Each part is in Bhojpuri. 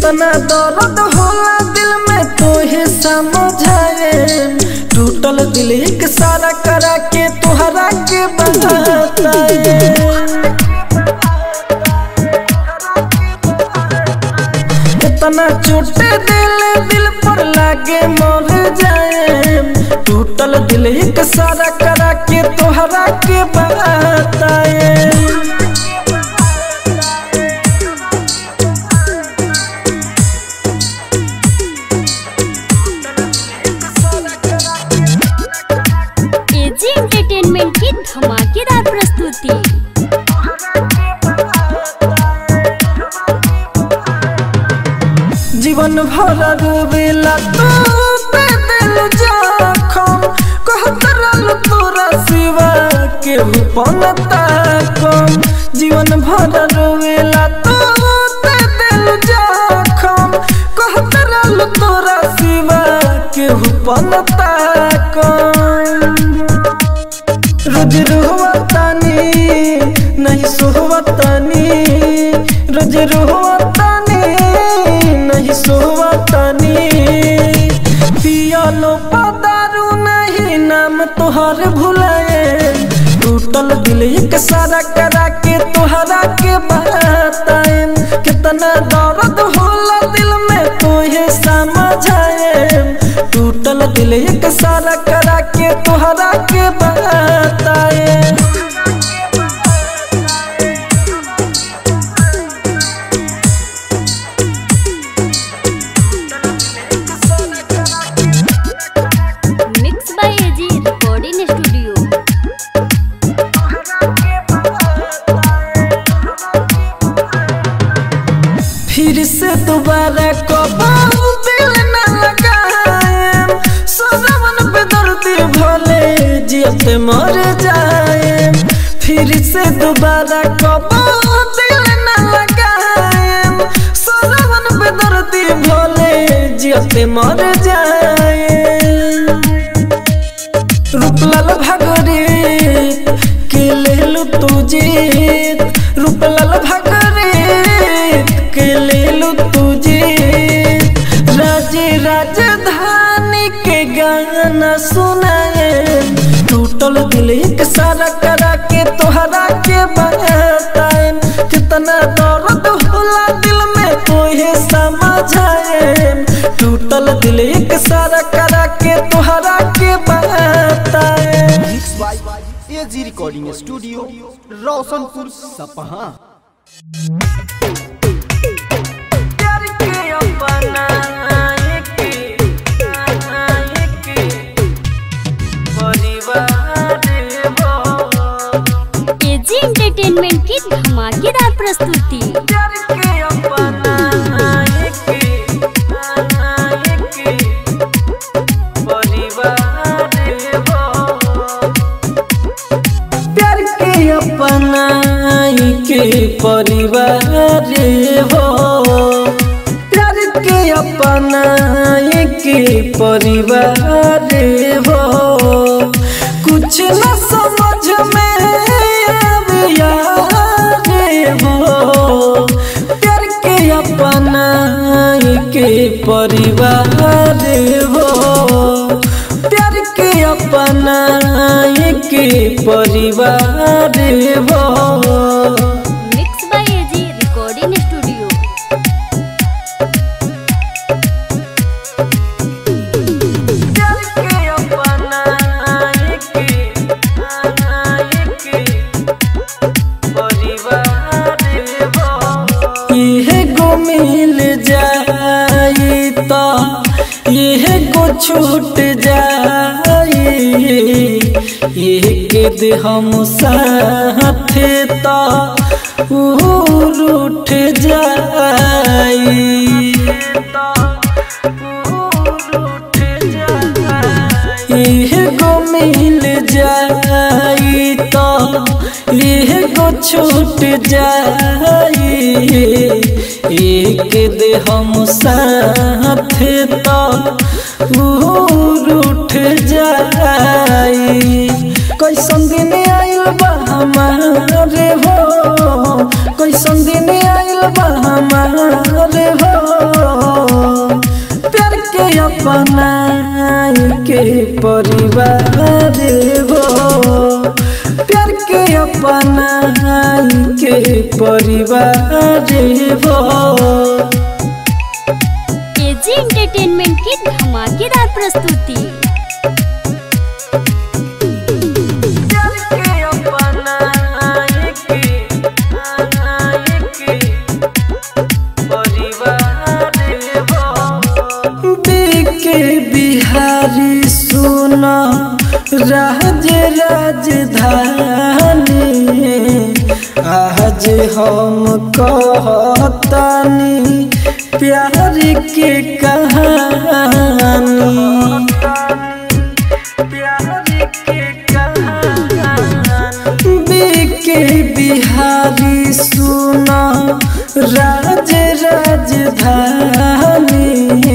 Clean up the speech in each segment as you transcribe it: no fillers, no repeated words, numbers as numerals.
कितना दर्द होला दिल में तोहे समझाए टूटल दिल एक सारा करा के तुहरा के बताए कितना चोट दिल पर लागे मर जाए टूटल दिल एक सारा करा के तुहरा के बताए एंटरटेनमेंट की धमाकेदार प्रस्तुति। जीवन भर रोवेला तू पे दिल जखम कहत रहल तोरा सिवा के पनता कम जीवन भर रोवेला तू पे दिल जखम कहत रहल तोरा सिवा के पनता कम रोज रोवतानी नहीं सोवतानी रोज रोवतानी नहीं सोवतानी पियालो पदारू नहीं नाम तोहर भुलाए टूटल दिल एक सारा करा के तोहरा के बताए कितना दर्द होला दिल में तोहे समझाए टूटल दिल एक सारा करा के तोहरा के बताए mix by AG recording studio. फिर से दोबारा कबाऊ दिल न लगाए सजवन पे दर्द भले जियते मर जाए फिर से दोबारा कबाऊ दिल न लगाए सजवन पे दर्द भले जियते मर जाए रूपलाल भागरे के लेलु तुझे रूपलाल भागरे के लेलु तुझे राजे राजधानी के गाना सुनाए टूटल दिल एक सारा करा के तोहरा के बताए कितना दर्द होला दिल में तोहे समझाए टूटल दिल एक सारा करा के तोहरा के बताए mix by AG recording studio Roshanpur Sapaha. AG entertainment की धमाकेदार प्रस्तुति। प्यार के अपनाई के परिवार हो प्यार के अपनाई के परिवार हो कुछ न समझ में आविया हो प्यार के अपनाई के परिवार हो प्यार के अपनाई के परिवार हो mix by AG recording studio. मिल जाई तो यह को छूट जाई एक दे हम साथ तो रूठ जाई यह को मिल जाई तो यह को छूट जाई एक दे हम साथ तो रूठ जाई कैसन दिन आइल बा हमारे हो कैसन दिन आइल बा हमारे हो के परिवार हो प्यार के अपना के परिवार हो। एजी एंटरटेनमेंट की धमाकेदार प्रस्तुति। बिहारी सुना राज राजधानी आज हम कहतानी प्यार के कहानी बीके बिहारी सुना राज राजधानी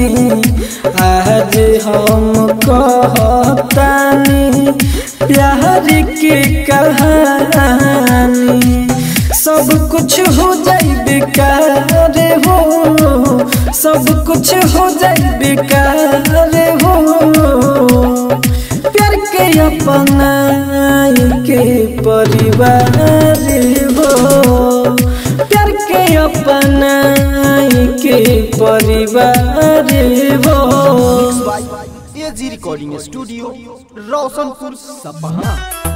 आज हम कहतानी प्यार के कहानी। सब कुछ हो जाए बेकार हो सब कुछ हो जाए बेकार हो प्यार के अपना के परिवार हो प्यार के अपना के परिवार हो। AG recording studio Roshanpur Sapaha.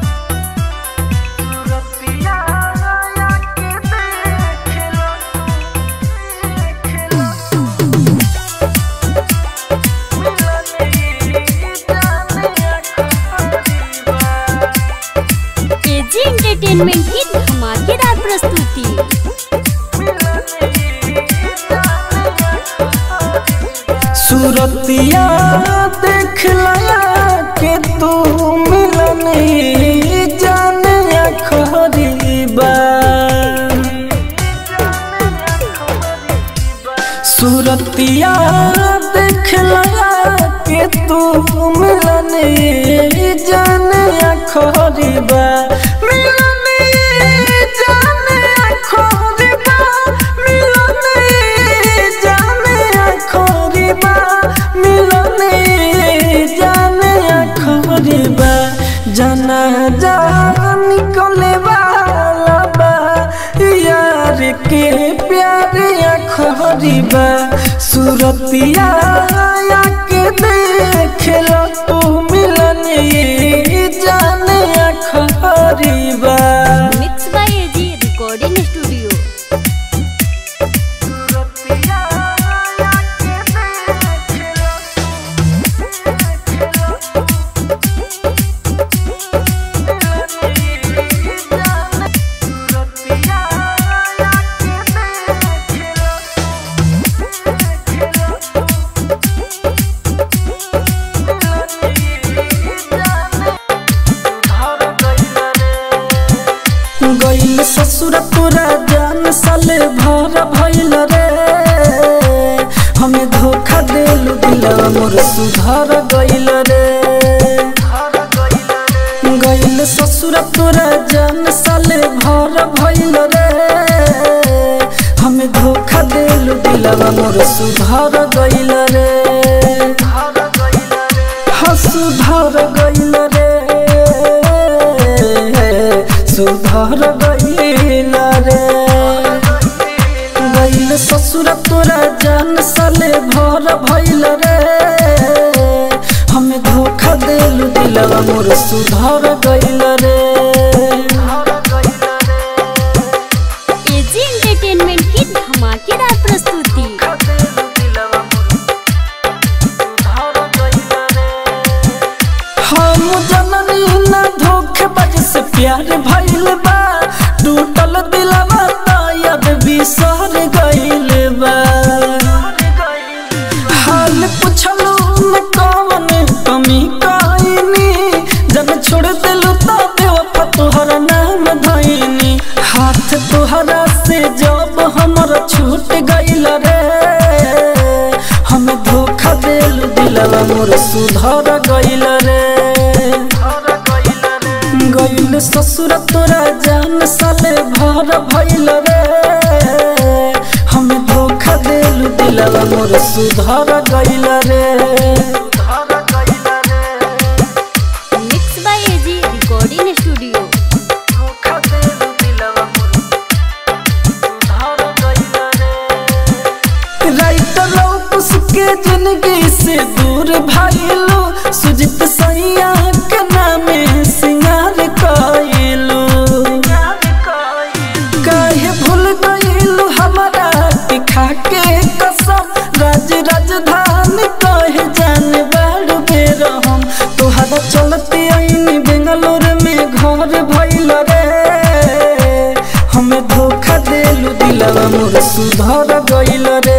AG entertainment की धमाकेदार प्रस्तुति। सूरतिया देख लया के तू मिलन जाने खरीबा सूरतिया देख लया के तू मिलन जाने खरीबा मिलन जाने खरीबा मिलन जाने खरीबा मिलन जाने खरीबा जाना जा निकले वाला बा यार के प्यार खरीबा सूरतिया के देख लो तू मिलन जाने खरीबा। Mix by AG recording studio. गइल ससुर तोरा जान साले भर भइल रे हमें धोखा देलु दिलवा मोर सुधर गइल रे गइल ससुर तोरा जान साले भर भइल रे हमें धोखा देलु दिलवा मोर सुधर गइल रे सुधर गइल रे सुधर गइल रे गइल ससुर तोरा जान साले भर भइल रे हमें धोखा देलु दिलवा मोर सुधर गइल रे। एजी एंटरटेनमेंट की धमाकेदार प्रस्तुति। हम जननी ना धोखेबाज से प्यार भइल बा टूटल दिलवा याद बिसर गइल बा हाल पुछलू न कौन कमी कइनी जब छोड़ दिलू तो बेवफा तोहर नाम धइनी हाथ तोहरा से जब हमर छूट गइल रे हमें धोखा देलू दिलवा मोर सुधर गइल रे गइल ससुर तोरा जान साले भर भइल रे हमें धोखा देलु दिलवा मोर सुधर गइल रे भाईलू सुजित सैया के नामे सिंगार कइलू काहे भूल गइलू हमरा के खाके कसम राज राजधानी कहे जाने बाड़ बेर हम तोहरा चलते आईनी बेंगलोर में घर भइल रे हमें धोखा देलू दिलवा मोर सुधर गइल रे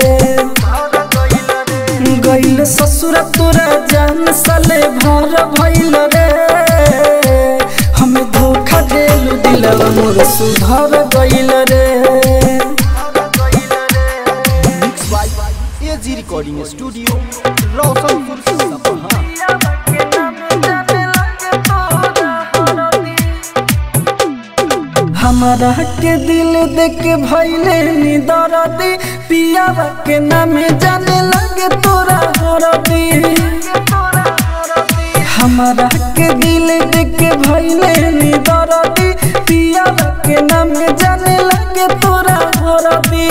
गइल ससुर तोरा जान साले भर भइल रे हमें धोखा देलू दिलवा मोर सुधर गइल रे mix by AG recording studio Roshanpur Sapaha. हमारा के दिल देख भइले नी दर्दी पिया के नामे जाने लगे तोरा हरदी हमारा के दिल देख भइले नी दर्दी पिया के नामे जाने लगे तोरा हरदी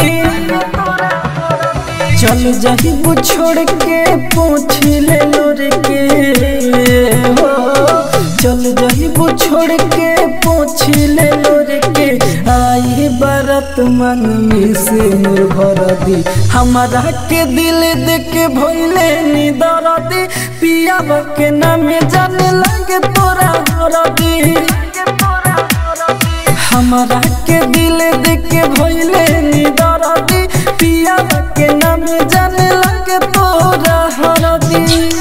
चल जाही वो छोड़ के पूछ ले लोर के हो चल जाही वो छोड़ के पूछ ले लोर के आई बरत मन में से मोर भरदी हमारा के दिल देख भइले नी दर्दी पिया के नामे जाने लगे तोरा हरदी हमारा के दिल देख भइले नी दर्दी पिया के नामे जाने लगे तोरा हरदी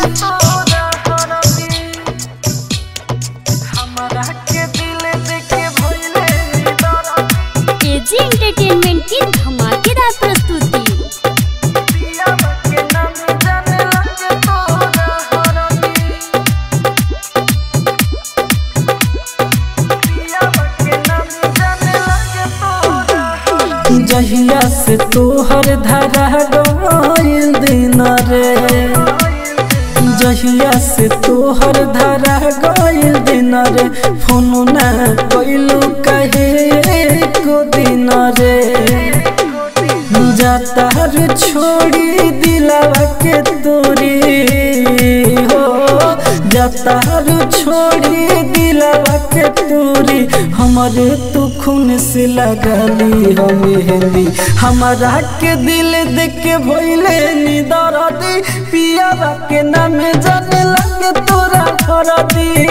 हमारा के दिल देख भइले नी दर्दी एजी एंटरटेनमेंट की धमाकेदार प्रस्तुति पिया के नामे जाने लगे तोरा हरदी पिया के नामे जाने लगे तोरा हरदी जहिया से तोहर धरा गइल दिन रे जहिया से तोहर धरा गइल दिन रे फोन ना कइलू कहे को दिन रे जाता छोड़ी दिलवा के तोरी हो जाता छोड़ी दिलवा के तोरी हमारे तू खून से लगली हम हेली हमारा के दिल देख के भइले नी दर्दी पिया के नामे जाने लगे तोरा हरदी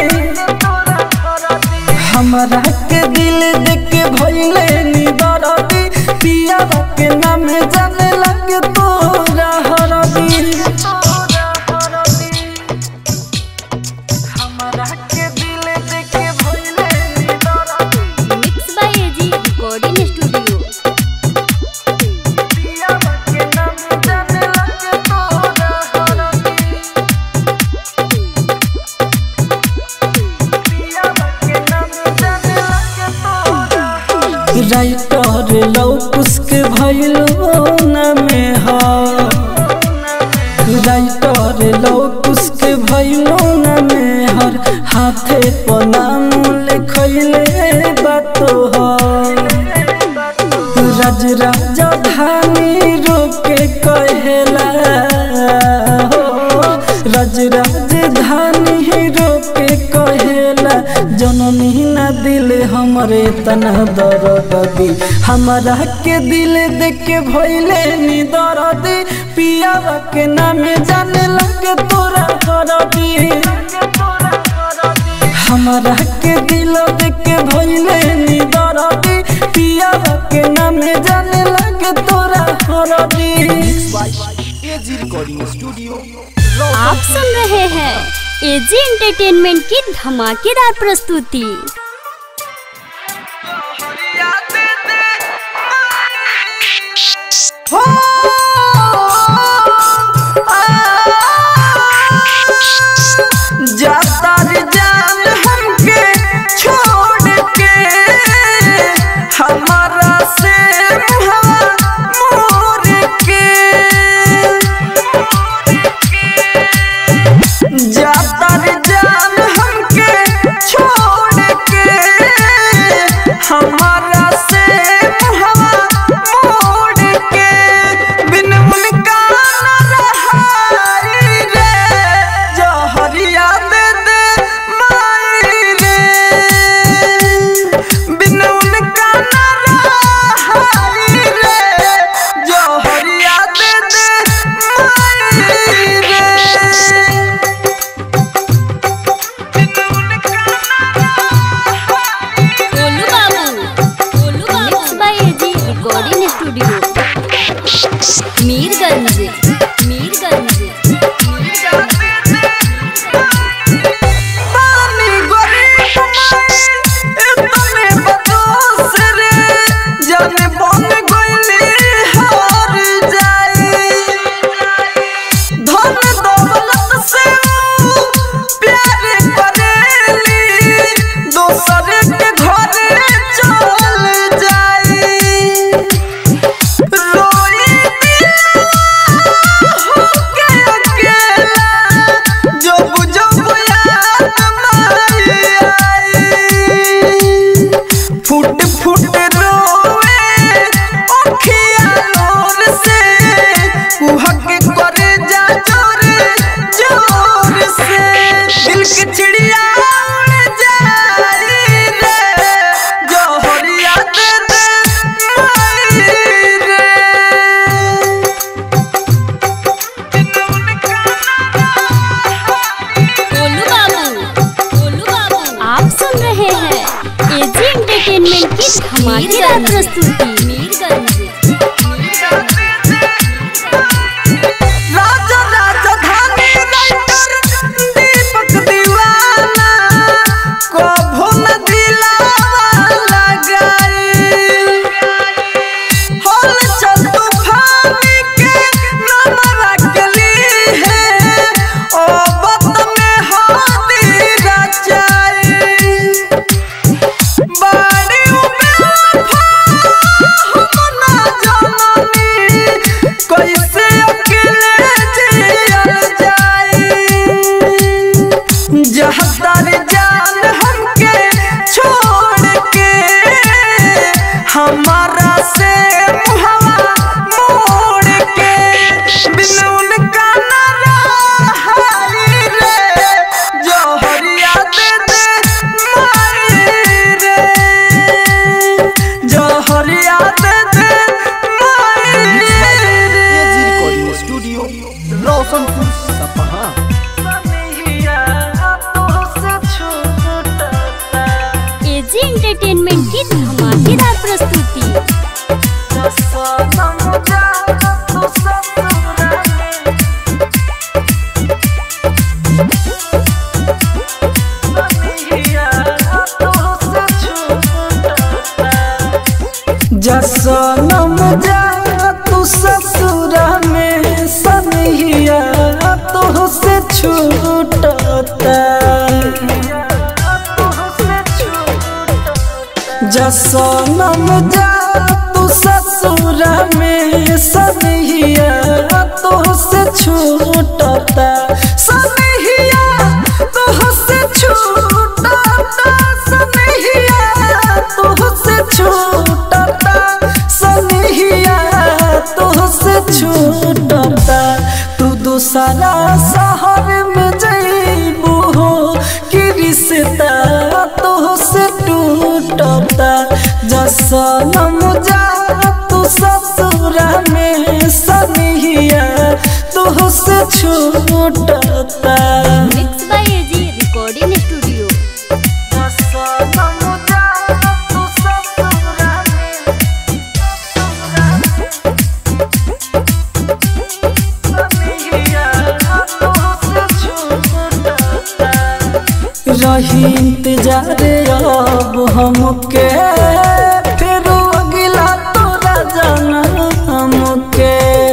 हमारा के दिल देख के भइले नी दर्दी पिया के नामे जाने लगे तोरा हरदी हमारा के दिल देख के भइले नी दर्दी mix by AG recording studio पिया के नामे जाने लगे तोरा हरदी पिया के नामे जाने लगे तोरा हरदी राइटर लौकुस के भइलो नामे हा राइटर लौकुस के भइलो नामे हर हाथे पर नाम लिखइले बातो राज राजधानी रोके कहेला हो राज राजधानी रोके कहेला जननी ना दिल हमरे तना दर्द दी हमारा के दिल देख के भइले नी दर्दी पिया के नामे जाने लगे तोरा हरदी हमारा के दिल देख के भइले नी दर्दी पिया के नामे जाने लगे तोरा हरदी एजी रिकॉर्डिंग स्टूडियो आप सुन रहे हैं एजी एंटरटेनमेंट की धमाकेदार प्रस्तुति जाता रे जान हमके छोड़ के हमारा से मोर के जाता रे जान हमके छोड़ के कि चिड़िया उड़ जाई रे जोहरिया दे दे माई रे। गोलू बाबू आप सुन रहे हैं एजी एंटरटेनमेंट की धमाकेदार प्रस्तुति। राजा राजधानी राइटर दीपक दीवाना कभू न दिलावा लगाई होल चल तूफानी के नाम रखली है ओ बत में हाथी रचाई बाड़ी बेवफा हम ना जाननी कैसे अकेले जियल जाई जहदार जान हमके छोड़ के हमारा से मुहवा मोड़ के बिन उनका ना रहाई रे जोहरिया दे दे माई रे जोहरिया दे दे माई रे। AG recording studio Roshanpur Sapaha. AG entertainment की धमाकेदार प्रस्तुति। जसनम जा तू ससुरा में सनिया तो से छूटता जसनम जा तू ससुरा में सनिया तो से छूटता सनिया तो से छूटता सनिया तो से छूटता सनिया तो से छूटता तू दूसरा शहर में जइबू हो कि रिश्ता तो से टूटता जसनम जा तू ससुरा में सनिया तो से छूटता। Mix by AG recording studio. रही इंतजार अब हमके फिर अगिला तोरा जाना हमके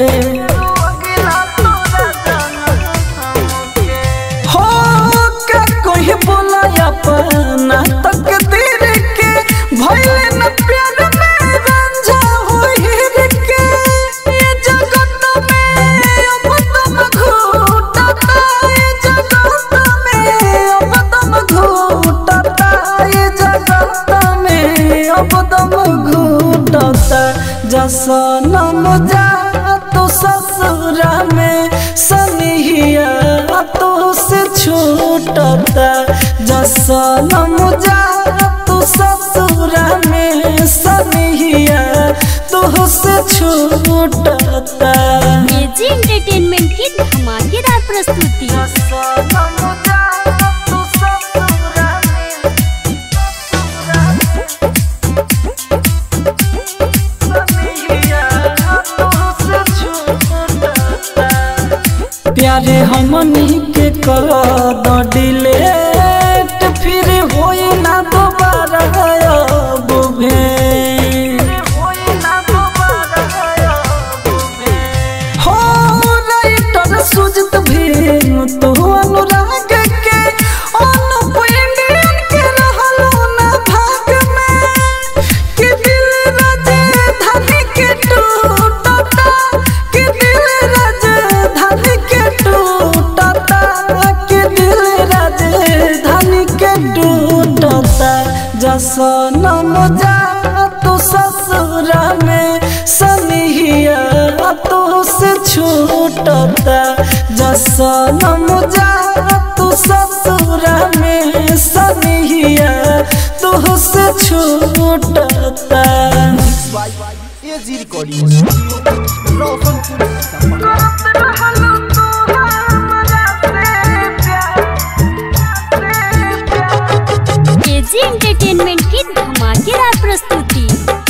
हो के कोई बोला अपना तकदीर के भइले न प्यार में रंझा होइर के ये जगत में अब तुम घूटता ये जगत में अब तुम घूटता ये जगत में अब तुम घूटता जसनम जा तू ससुरा में सनिया तो से छूटता जसनम जा तू ससुरा में सनिया तो से छूटता। एजी एंटरटेनमेंट की धमाकेदार प्रस्तुति। प्यारे हमनी के कर दो डिलेट फिर होई ना दोबारा अब भेंट हो राइटर सुजित भीम तो अनुराग के अनुप इंडियन के रहलो ना भाग में कि दिल राजधानी के टूटता कि दिल राजधानी के टूटता कि दिल राजधानी के टूटता जसनम जा तू ससुरा में सनिया तो से छूटता जसनम जा तू ससुरा ससुरा में सनिया तुहसे छूटता। AG recording studio Roshanpur Sapaha. AG entertainment की धमाकेदार प्रस्तुति।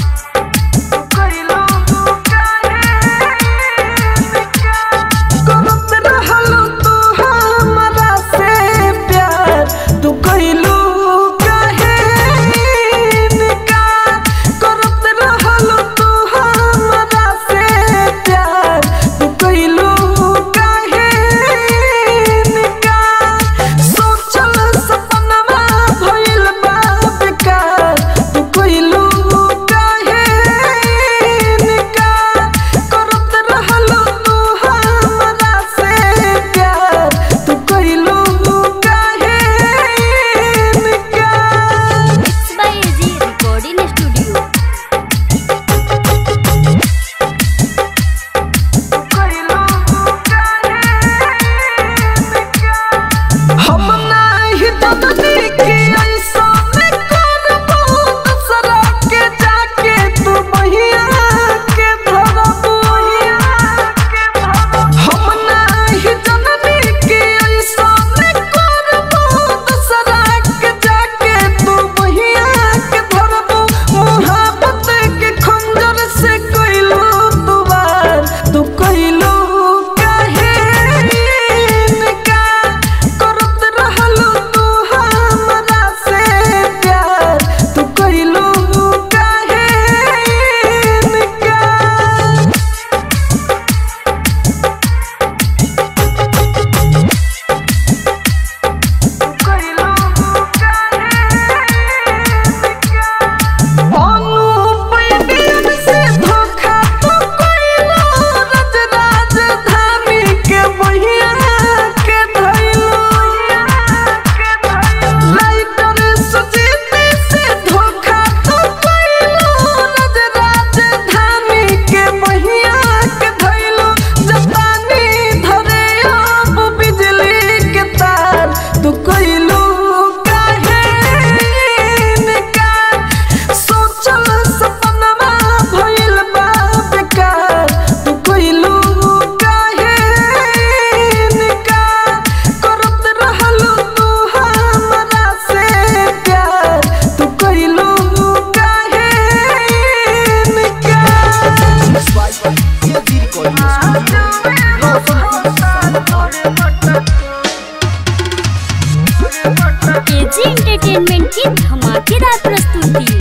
एजी एंटरटेनमेंट की धमाकेदार प्रस्तुति।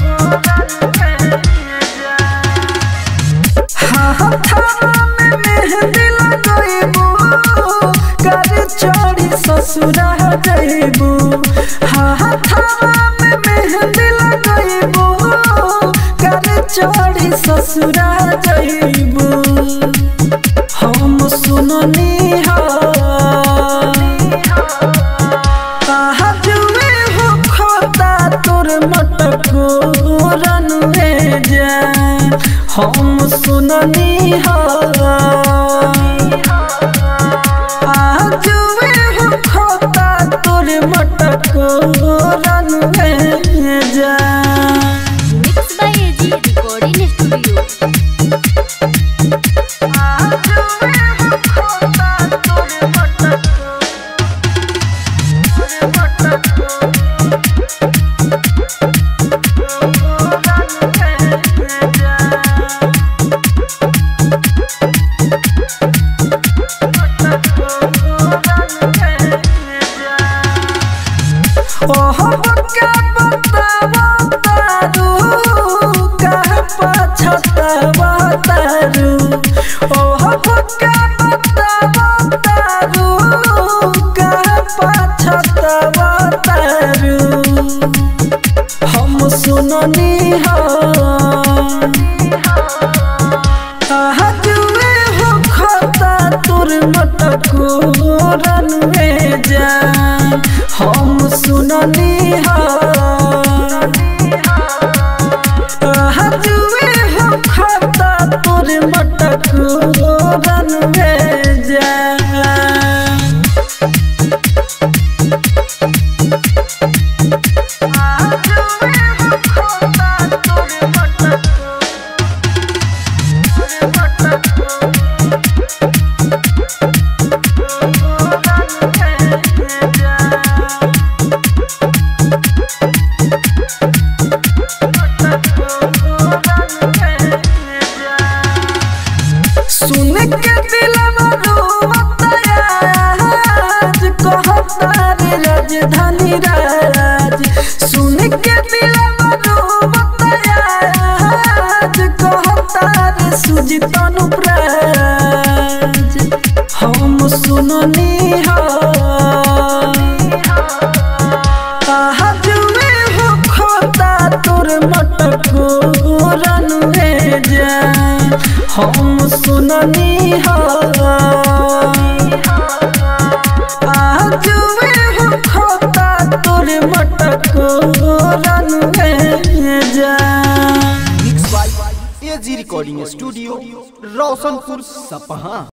ससुरा जइबू हाथवा में मेहंदी लगइबू कर चढ़ी ससुरा जइबू। हम सुननी जुए हो खोता तोर मटको रनुए जा। हम सुननी जुए हो खोता तोर मटको रनुए जा। Mix by AG recording studio. हम सुननी जुए हो खोता तोर मटको रनुए जा। हम सुननी जुए हो खोता तोर मटको रनुए जा। राजधानी राज सुन के दिलवा डूबता आज कहता रे सुजित अनुप्राज हम सुननी हो जुए हो खोता तोर मटको रनुए जा हम सुननी हो जुए हो खोता तोर मटको रनुए जा। Mix by AG recording studio Roshanpur Sapaha.